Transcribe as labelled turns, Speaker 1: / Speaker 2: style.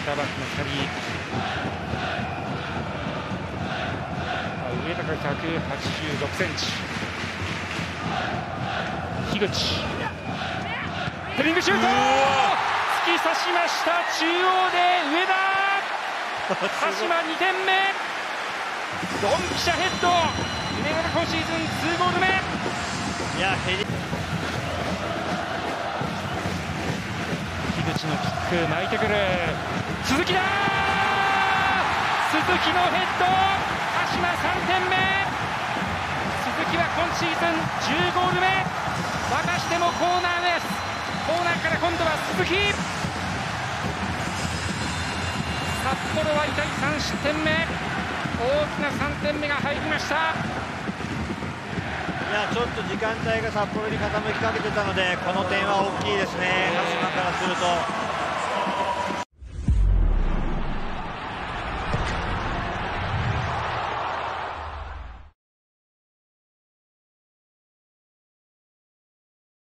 Speaker 1: ターバックの2人。上高186センチ。樋口ヘディングシュート、突き刺しました。中央で上田鹿島2点目、ドンピシャヘッド、上田今シーズン2ゴール目。いや樋口のキック巻いてくる、鈴木だ、鈴木のヘッド、鹿島3点目。鈴木は今シーズン10ゴール目。またしてもコーナーです。コーナーから今度は鈴木。札幌は痛い3失点目、大きな3点目が入りました。
Speaker 2: いやちょっと時間帯が札幌に傾きかけてたので、この点は大きいですね、鹿島からすると。